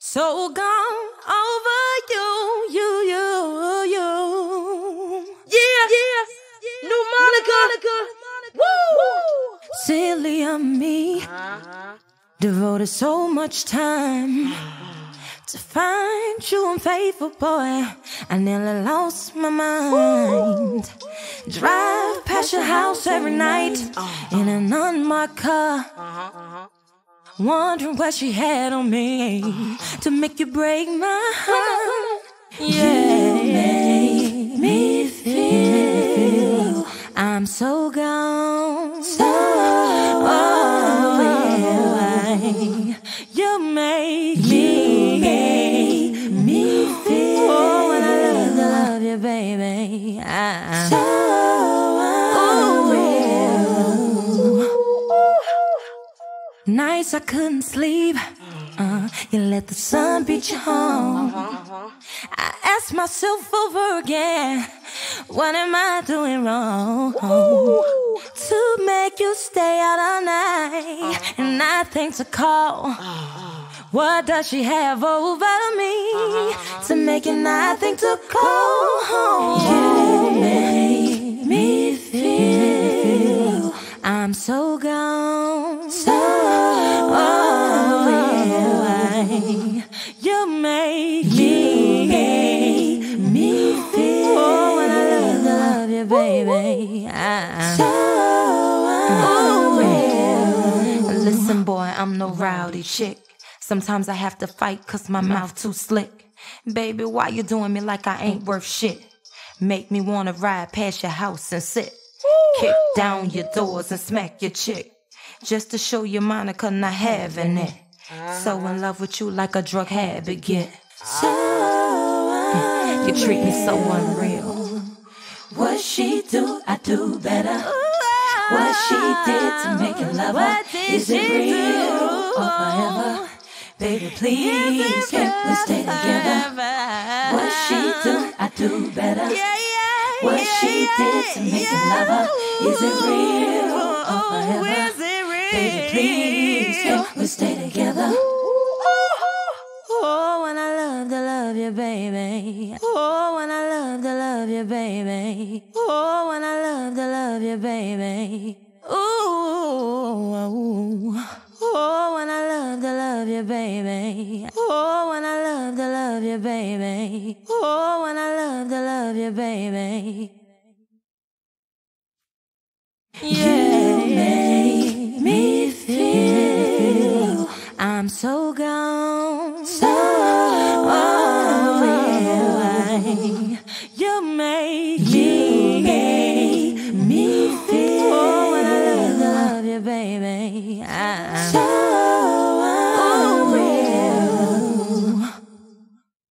So gone over you. Yeah. New Monica. Woo! Silly of me, devoted so much time to find you unfaithful, boy. I nearly lost my mind. Drive past your house every night in an unmarked car, wondering what she had on me to make you break my heart. Yeah, you make me feel I'm so gone, you make me feel. Oh, when I love you, baby. Nights I couldn't sleep. You let the sun beat you home. I ask myself over again, what am I doing wrong to make you stay out all night and nothing to call? What does she have over me to make it nothing to call? You make me feel I'm so gone, you make me feel. Oh, when I love you, baby. Listen, boy, I'm no rowdy chick. Sometimes I have to fight 'cause my mouth too slick. Baby, why you doing me like I ain't worth shit? Make me wanna ride past your house and sit, kick down your doors and smack your chick, just to show you Monica not having it. So in love with you like a drug habit get. You treat me so unreal. What she do, I do better. What she did to make you love her, is it real or forever? Baby, please, can we stay together? What she do, I do better. What she did to make you love her, is it real or forever? Baby, please, can we stay together? Oh, when I love you, baby. Oh, when I love you, baby. Oh, when I love you, baby. Ooh, oh, when I love you, baby. Oh, when I love you, baby. Oh, when I love you, baby. You make me feel I'm so gone.